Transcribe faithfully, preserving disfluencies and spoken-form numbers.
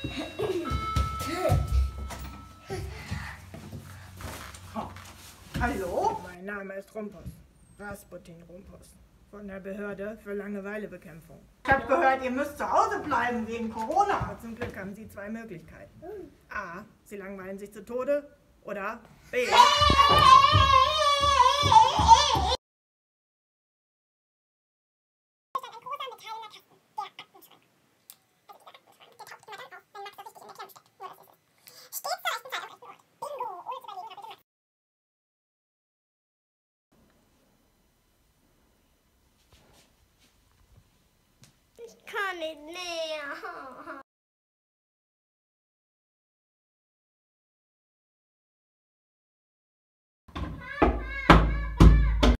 Hallo? Mein Name ist Rumpus. Rasputin Rumpus. Von der Behörde für Langeweilebekämpfung. Ich habe gehört, ihr müsst zu Hause bleiben wegen Corona. Aber zum Glück haben Sie zwei Möglichkeiten. A. Sie langweilen sich zu Tode. Oder B. Ich kann nicht mehr.